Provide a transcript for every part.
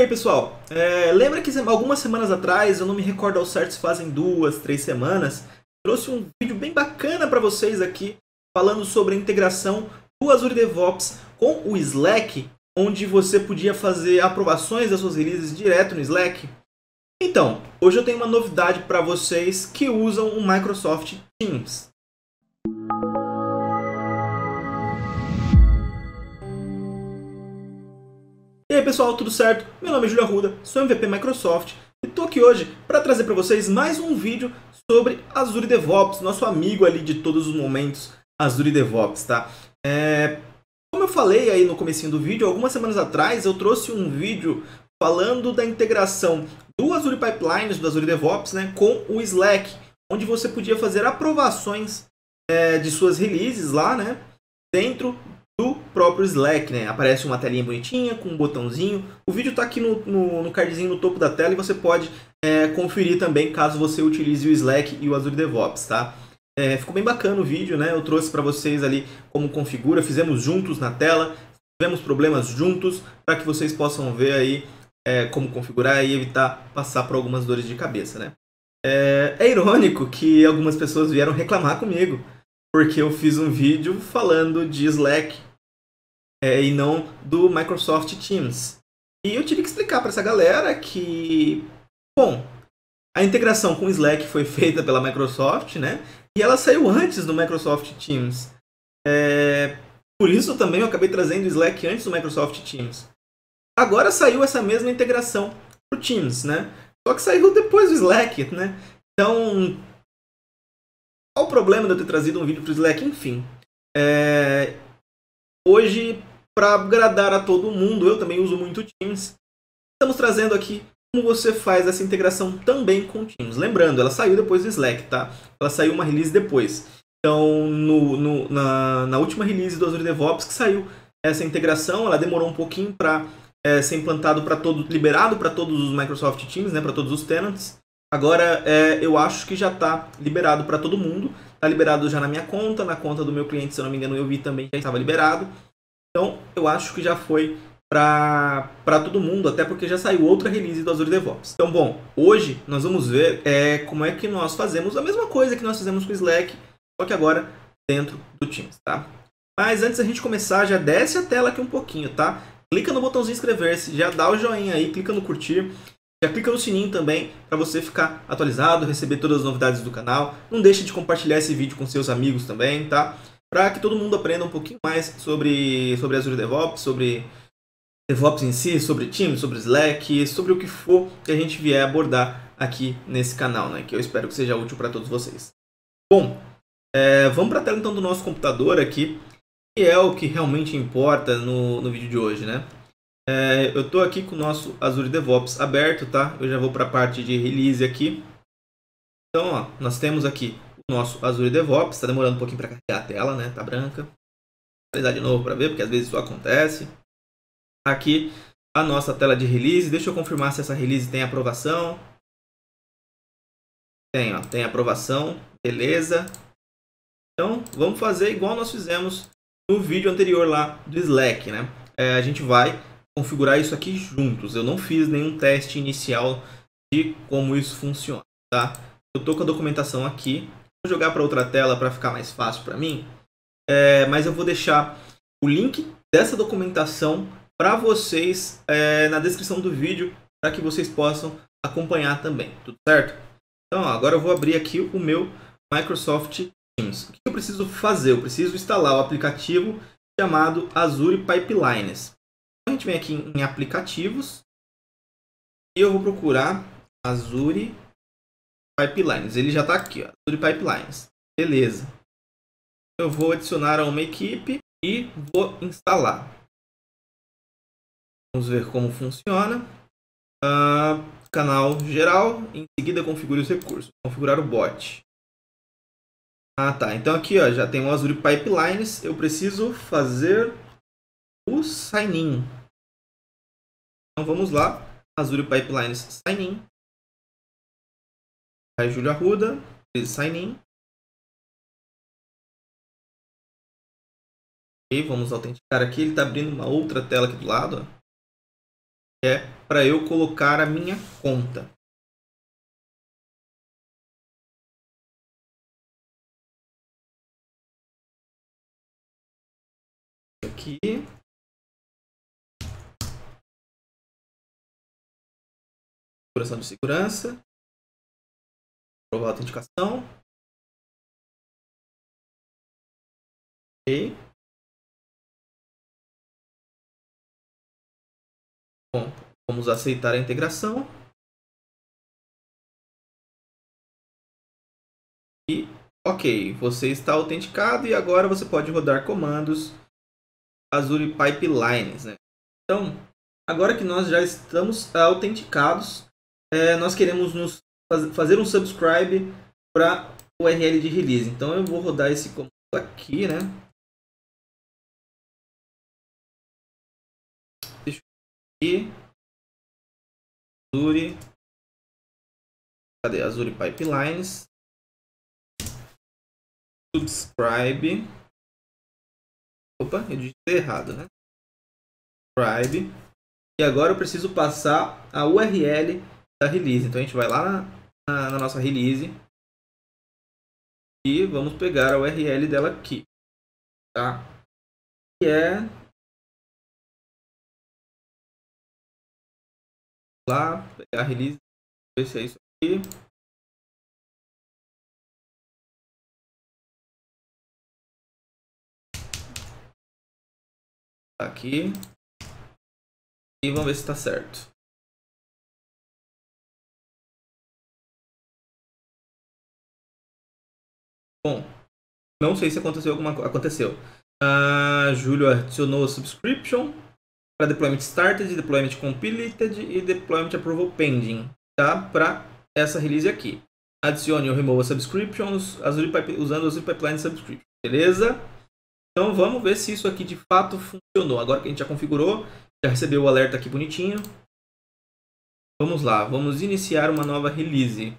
aí, pessoal? Lembra que algumas semanas atrás, eu não me recordo ao certo se fazem 2, 3 semanas, trouxe um vídeo bem bacana para vocês aqui, falando sobre a integração do Azure DevOps com o Slack, onde você podia fazer aprovações das suas releases direto no Slack. Então, hoje eu tenho uma novidade para vocês que usam o Microsoft Teams. E aí pessoal, tudo certo? Meu nome é Júlio Arruda, sou MVP Microsoft e estou aqui hoje para trazer para vocês mais um vídeo sobre Azure DevOps, nosso amigo ali de todos os momentos, Azure DevOps, tá? Como eu falei aí no comecinho do vídeo, algumas semanas atrás eu trouxe um vídeo falando da integração do Azure Pipelines, do Azure DevOps, né, com o Slack, onde você podia fazer aprovações de suas releases lá, né, dentro do próprio Slack, né? Aparece uma telinha bonitinha com um botãozinho. O vídeo está aqui no cardzinho no topo da tela e você pode conferir também caso você utilize o Slack e o Azure DevOps, tá? Ficou bem bacana o vídeo, né? Eu trouxe para vocês ali como configura, fizemos juntos na tela, tivemos problemas juntos para que vocês possam ver aí como configurar e evitar passar por algumas dores de cabeça, né? É irônico que algumas pessoas vieram reclamar comigo porque eu fiz um vídeo falando de Slack e não do Microsoft Teams. E eu tive que explicar para essa galera que, bom, a integração com o Slack foi feita pela Microsoft, né? E ela saiu antes do Microsoft Teams. Por isso também eu acabei trazendo o Slack antes do Microsoft Teams. Agora saiu essa mesma integração para o Teams, né? Só que saiu depois do Slack, né? Então, qual o problema de eu ter trazido um vídeo para o Slack? Enfim, hoje, para agradar a todo mundo, eu também uso muito o Teams. Estamos trazendo aqui como você faz essa integração também com o Teams. Lembrando, ela saiu depois do Slack, tá? Ela saiu uma release depois. Então, na última release do Azure DevOps que saiu essa integração, ela demorou um pouquinho para ser implantado para liberado para todos os Microsoft Teams, né? Para todos os tenants. Agora, eu acho que já está liberado para todo mundo. Está liberado já na minha conta, na conta do meu cliente, se eu não me engano, eu vi também já estava liberado. Então, eu acho que já foi para todo mundo, até porque já saiu outra release do Azure DevOps. Então, bom, hoje nós vamos ver como é que nós fazemos a mesma coisa que nós fizemos com o Slack, só que agora dentro do Teams, tá? Mas antes da gente começar, já desce a tela aqui um pouquinho, tá? Clica no botãozinho inscrever-se, já dá o joinha aí, clica no curtir. Já clica no sininho também para você ficar atualizado, receber todas as novidades do canal. Não deixe de compartilhar esse vídeo com seus amigos também, tá? Para que todo mundo aprenda um pouquinho mais sobre Azure DevOps, sobre DevOps em si, sobre Teams, sobre Slack, sobre o que for que a gente vier abordar aqui nesse canal, né? Que eu espero que seja útil para todos vocês. Bom, vamos para a tela então do nosso computador aqui, que é o que realmente importa no vídeo de hoje, né? Eu estou aqui com o nosso Azure DevOps aberto, tá? Eu já vou para a parte de release aqui. Então, ó, nós temos aqui o nosso Azure DevOps. Está demorando um pouquinho para carregar a tela, né? Tá branca. Vou atualizar de novo para ver, porque às vezes isso acontece. Aqui a nossa tela de release. Deixa eu confirmar se essa release tem aprovação. Tem, ó, tem aprovação. Beleza. Então, vamos fazer igual nós fizemos no vídeo anterior lá do Slack, né? A gente vai configurar isso aqui juntos. Eu não fiz nenhum teste inicial de como isso funciona, tá? Eu estou com a documentação aqui. Vou jogar para outra tela para ficar mais fácil para mim. Mas eu vou deixar o link dessa documentação para vocês na descrição do vídeo, para que vocês possam acompanhar também, tudo certo? Então, ó, agora eu vou abrir aqui o meu Microsoft Teams. O que eu preciso fazer? Eu preciso instalar o aplicativo chamado Azure Pipelines. A gente vem aqui em aplicativos e eu vou procurar Azure Pipelines. Ele já está aqui, ó, Azure Pipelines. Beleza. Eu vou adicionar a uma equipe e vou instalar. Vamos ver como funciona. Canal geral. Em seguida configure os recursos. Configurar o bot. Tá. Então aqui, ó, já tem o Azure Pipelines. Eu preciso fazer o sign-in. Então vamos lá, Azure Pipelines sign-in. Aí Júlio Arruda, sign-in. Ok, vamos autenticar aqui. Ele está abrindo uma outra tela aqui do lado. Ó. é para eu colocar a minha conta. Aqui. Configuração de segurança. Aprovar a autenticação. Ok. Bom, vamos aceitar a integração. E, ok, você está autenticado e agora você pode rodar comandos Azure Pipelines, né? Então, agora que nós já estamos autenticados, nós queremos fazer um subscribe para o URL de release. Então, eu vou rodar esse comando aqui, né? Deixa eu ir. Azure. Cadê? Azure Pipelines. Subscribe. Opa, eu digitei errado, né? Subscribe. E agora eu preciso passar a URL da release. Então a gente vai lá na nossa release e vamos pegar a URL dela aqui, tá? Que é lá, pegar a release, ver se é isso aqui. Tá aqui. E vamos ver se está certo. Bom, não sei se aconteceu alguma coisa. Aconteceu. Júlio adicionou a subscription para deployment started, deployment completed e deployment approval pending, tá? Para essa release aqui. Adicione ou remova subscriptions usando o Azure Pipeline Subscription. Beleza? Então vamos ver se isso aqui de fato funcionou. Agora que a gente já configurou, já recebeu o alerta aqui bonitinho. Vamos lá, vamos iniciar uma nova release.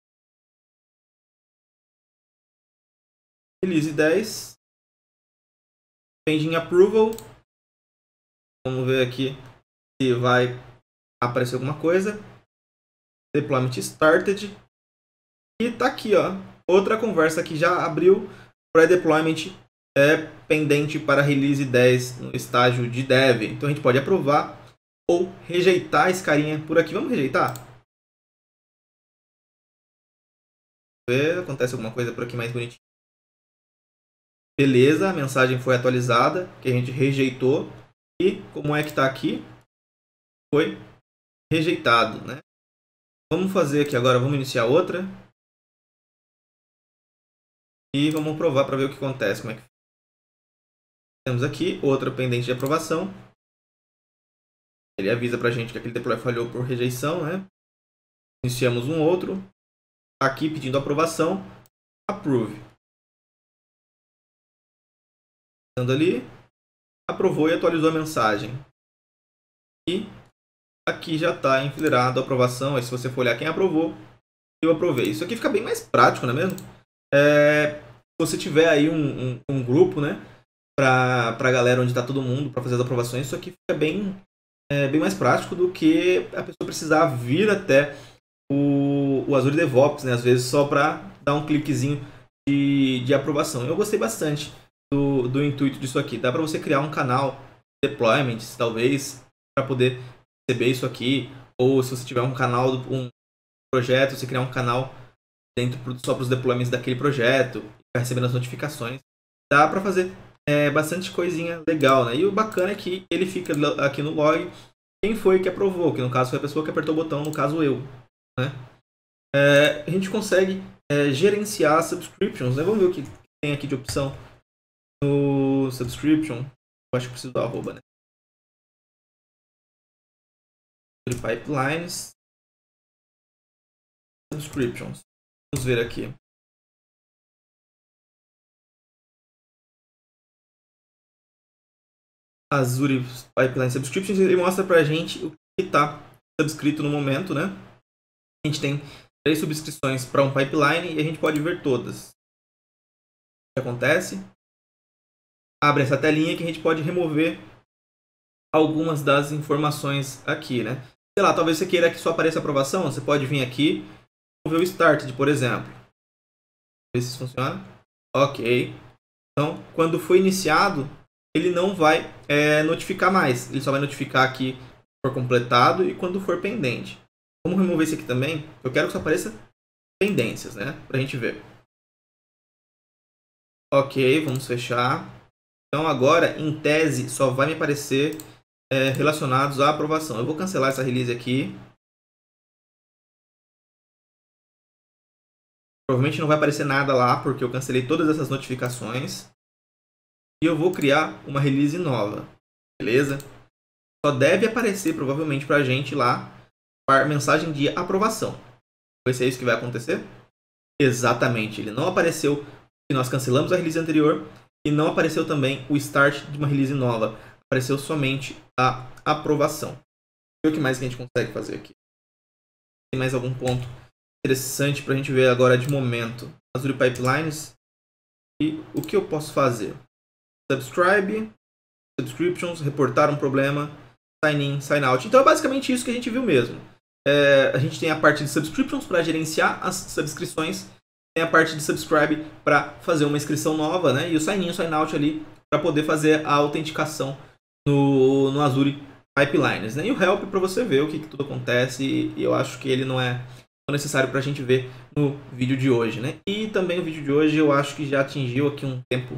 Release 10. Pending approval. Vamos ver aqui se vai aparecer alguma coisa. Deployment started. E tá aqui, ó. Outra conversa que já abriu. Pré-deployment pendente para release 10 no estágio de dev. Então a gente pode aprovar ou rejeitar esse carinha por aqui. Vamos rejeitar? Ver, acontece alguma coisa por aqui mais bonitinho. Beleza, a mensagem foi atualizada, que a gente rejeitou. E como é que está aqui? Foi rejeitado, né? Vamos fazer aqui agora, vamos iniciar outra. E vamos provar para ver o que acontece. Como é que... Temos aqui outra pendente de aprovação. Ele avisa para a gente que aquele deploy falhou por rejeição, né? Iniciamos um outro. Aqui pedindo aprovação. Approve. Ali, aprovou e atualizou a mensagem. E aqui já está enfileirado a aprovação. Aí se você for olhar quem aprovou, eu aprovei. Isso aqui fica bem mais prático, não é mesmo? Se você tiver aí um grupo, né, para a galera onde está todo mundo para fazer as aprovações, isso aqui fica bem mais prático do que a pessoa precisar vir até o Azure DevOps, né, às vezes só para dar um cliquezinho de aprovação. Eu gostei bastante do intuito disso aqui. Dá para você criar um canal de deployments, talvez, para poder receber isso aqui. Ou se você tiver um canal, um projeto, você criar um canal dentro só para os deployments daquele projeto, ficar recebendo as notificações. Dá para fazer bastante coisinha legal, né? E o bacana é que ele fica aqui no log quem foi que aprovou, que no caso foi a pessoa que apertou o botão, no caso eu, né? A gente consegue gerenciar subscriptions, né? Vamos ver o que tem aqui de opção no subscription. Eu acho que preciso do arroba, né? Pipelines subscriptions. Vamos ver aqui. Azure Pipeline Subscriptions, ele mostra pra gente o que está subscrito no momento, né? A gente tem 3 subscrições para um pipeline e a gente pode ver todas. O que acontece? Abre essa telinha que a gente pode remover algumas das informações aqui, né? Sei lá, talvez você queira que só apareça a aprovação, você pode vir aqui e ver o Start, por exemplo. Ver se isso funciona. Ok. Então, quando for iniciado, ele não vai notificar mais. Ele só vai notificar aqui quando for completado e quando for pendente. Vamos remover esse aqui também. Eu quero que só apareça pendências, né? Pra gente ver. Ok, vamos fechar. Então agora, em tese, só vai me aparecer relacionados à aprovação. Eu vou cancelar essa release aqui. Provavelmente não vai aparecer nada lá, porque eu cancelei todas essas notificações. E eu vou criar uma release nova. Beleza? Só deve aparecer, provavelmente, pra gente lá, a mensagem de aprovação. Vai ser isso que vai acontecer? Exatamente. Ele não apareceu porque nós cancelamos a release anterior. E não apareceu também o start de uma release nova. Apareceu somente a aprovação. E o que mais que a gente consegue fazer aqui? Tem mais algum ponto interessante para a gente ver agora de momento? Azure Pipelines. E o que eu posso fazer? Subscribe, subscriptions, reportar um problema, sign in, sign out. Então é basicamente isso que a gente viu mesmo. A gente tem a parte de subscriptions para gerenciar as subscrições. Tem a parte de subscribe para fazer uma inscrição nova, né? E o sign in, sign out ali para poder fazer a autenticação no Azure Pipelines, né? E o help para você ver o que tudo acontece. E eu acho que ele não é necessário para a gente ver no vídeo de hoje, né? E também o vídeo de hoje eu acho que já atingiu aqui um tempo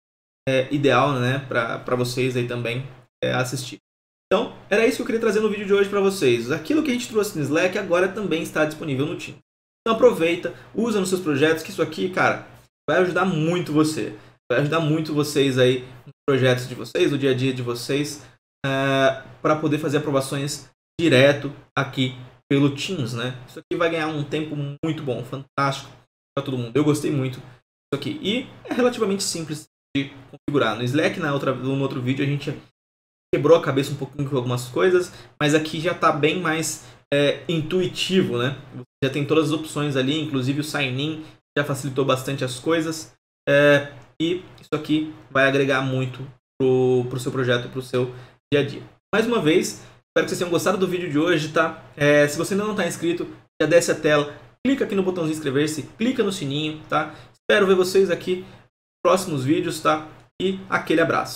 ideal, né? Para vocês aí também assistir. Então, era isso que eu queria trazer no vídeo de hoje para vocês. Aquilo que a gente trouxe no Slack agora também está disponível no Teams. Então aproveita, usa nos seus projetos, que isso aqui, cara, vai ajudar muito você. Vai ajudar muito vocês aí nos projetos de vocês, no dia a dia de vocês, para poder fazer aprovações direto aqui pelo Teams, né? Isso aqui vai ganhar um tempo muito bom, fantástico para todo mundo. Eu gostei muito disso aqui. E é relativamente simples de configurar. No Slack, no outro vídeo, a gente quebrou a cabeça um pouquinho com algumas coisas, mas aqui já está bem mais intuitivo, né? Já tem todas as opções ali, inclusive o sign-in já facilitou bastante as coisas. E isso aqui vai agregar muito pro seu projeto, pro seu dia a dia. Mais uma vez, espero que vocês tenham gostado do vídeo de hoje, tá? Se você ainda não está inscrito, já desce a tela, clica aqui no botãozinho inscrever-se, clica no sininho, tá? Espero ver vocês aqui nos próximos vídeos, tá? E aquele abraço.